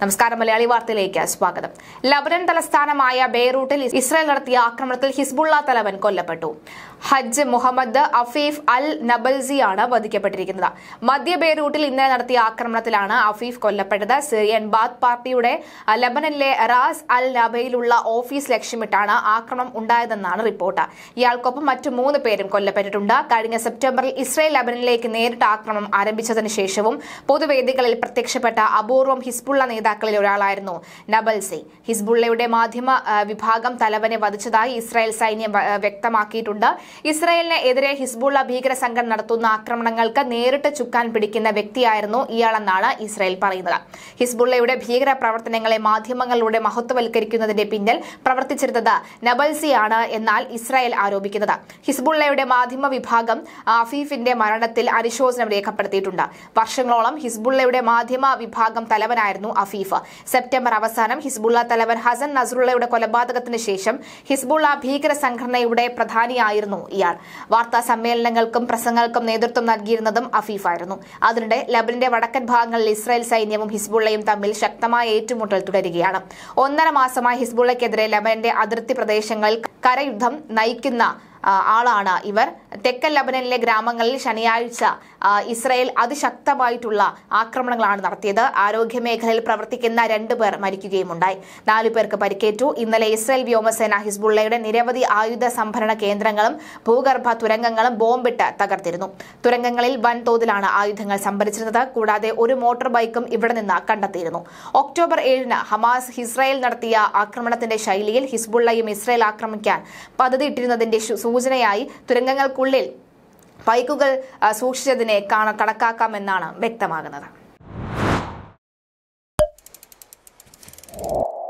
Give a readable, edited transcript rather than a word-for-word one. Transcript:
നമസ്കാരം, മലയാളി വാർത്തയിലേക്ക് സ്വാഗതം. ലബനൻ തലസ്ഥാനമായ ബെയ്റൂട്ടിൽ ഇസ്രായേൽ നടത്തിയ ആക്രമണത്തിൽ ഹിസ്ബുള്ള തലവൻ കൊല്ലപ്പെട്ടു. ഹജ്ജ് മുഹമ്മദ് അഫീഫ് അൽ നബൽസിയാണ് വധിക്കപ്പെട്ടിരിക്കുന്നത്. മധ്യ ബെയ്റൂട്ടിൽ ഇന്നലെ നടത്തിയ ആക്രമണത്തിലാണ് അഫീഫ് കൊല്ലപ്പെട്ടത്. സിറിയൻ ബാത്ത് പാർട്ടിയുടെ ലബനനിലെ റാസ് അൽ നബയിലുള്ള ഓഫീസ് ലക്ഷ്യമിട്ടാണ് ആക്രമണം ഉണ്ടായതെന്നാണ് റിപ്പോർട്ട്. ഇയാൾക്കൊപ്പം മറ്റു 3 പേരും കൊല്ലപ്പെട്ടിട്ടുണ്ട്. കഴിഞ്ഞ സെപ്റ്റംബറിൽ ഇസ്രായേൽ ലബനനിലേക്ക് നേരിട്ട് ആക്രമണം ആരംഭിച്ചതിന് ശേഷവും പൊതുവേദികളിൽ പ്രത്യക്ഷപ്പെട്ട അപൂർവം ഹിസ്ബുള്ള നേതാക്കളിൽ ഒരാളായിരുന്നു നബൽസി. ഹിസ്ബുള്ളയുടെ മാധ്യമ വിഭാഗം തലവനെ വധിച്ചതായി ഇസ്രായേൽ സൈന്യം വ്യക്തമാക്കിയിട്ടുണ്ട്. ഇസ്രായേലിന് എതിരെ ഹിസ്ബുള്ള ഭീകര സംഘം നടത്തുന്ന ആക്രമണങ്ങൾക്ക് നേരിട്ട് ചുക്കാൻ പിടിക്കുന്ന വ്യക്തിയായിരുന്നു ഇയാളെന്നാണ് ഇസ്രായേൽ പറയുന്നത്. ഹിസ്ബുള്ളയുടെ ഭീകര പ്രവർത്തനങ്ങളെ മാധ്യമങ്ങളിലൂടെ മഹത്വവൽക്കരിക്കുന്നതിന്റെ പിന്നിൽ പ്രവർത്തിച്ചിരുന്നത് നബൽസിയാണ് എന്നാൽ ഇസ്രായേൽ ആരോപിക്കുന്നത്. ഹിസ്ബുള്ളയുടെ മാധ്യമ വിഭാഗം അഫീഫിന്റെ മരണത്തിൽ അനുശോചനം രേഖപ്പെടുത്തിയിട്ടുണ്ട്. വർഷങ്ങളോളം ഹിസ്ബുള്ളയുടെ മാധ്യമ വിഭാഗം തലവനായിരുന്നു അഫീഫ്. സെപ്റ്റംബർ അവസാനം ഹിസ്ബുള്ള തലവൻ ഹസൻ നസ്രുള്ളയുടെ കൊലപാതകത്തിന് ശേഷം ഹിസ്ബുള്ള ഭീകര സംഘടനയുടെ പ്രധാനിയായിരുന്നു ഇയാൾ. വാർത്താ സമ്മേളനങ്ങൾക്കും പ്രസംഗങ്ങൾക്കും നേതൃത്വം നൽകിയിരുന്നതും അഫീഫായിരുന്നു. അതിനിടെ ലബനന്റെ വടക്കൻ ഭാഗങ്ങളിൽ ഇസ്രായേൽ സൈന്യവും ഹിസ്ബുള്ളയും തമ്മിൽ ശക്തമായ ഏറ്റുമുട്ടൽ തുടരുകയാണ്. 1.5 മാസമായി ഹിസ്ബുള്ളയ്ക്കെതിരെ ലബനന്റെ അതിർത്തി പ്രദേശങ്ങളിൽ കരയുദ്ധം നയിക്കുന്ന ആളാണ് ഇവർ. തെക്കൻ ലബനനിലെ ഗ്രാമങ്ങളിൽ ശനിയാഴ്ച ഇസ്രായേൽ അതിശക്തമായിട്ടുള്ള ആക്രമണങ്ങളാണ് നടത്തിയത്. ആരോഗ്യ മേഖലയിൽ പ്രവർത്തിക്കുന്ന 2 പേർ മരിക്കുകയുമുണ്ടായി. 4 പേർക്ക് പരിക്കേറ്റു. ഇന്നലെ ഇസ്രായേൽ വ്യോമസേന ഹിസ്ബുള്ളയുടെ നിരവധി ആയുധ സംഭരണ കേന്ദ്രങ്ങളും ഭൂഗർഭ തുരങ്കങ്ങളും ബോംബിട്ട് തകർത്തിരുന്നു. തുരങ്കങ്ങളിൽ വൻതോതിലാണ് ആയുധങ്ങൾ സംഭരിച്ചിരുന്നത്. കൂടാതെ ഒരു മോട്ടോർ ബൈക്കും ഇവിടെ നിന്ന് കണ്ടെത്തിയിരുന്നു. ഒക്ടോബർ 7-ന് ഹമാസ് ഇസ്രായേൽ നടത്തിയ ആക്രമണത്തിന്റെ ശൈലിയിൽ ഹിസ്ബുള്ളയും ഇസ്രായേൽ ആക്രമിക്കാൻ പദ്ധതിയിട്ടിരുന്നതിന്റെ സൂചനയായി തുരങ്കങ്ങൾക്കുള്ളിൽ ബൈക്കുകൾ സൂക്ഷിച്ചതിനെ കണക്കാക്കാമെന്നാണ് വ്യക്തമാകുന്നത്.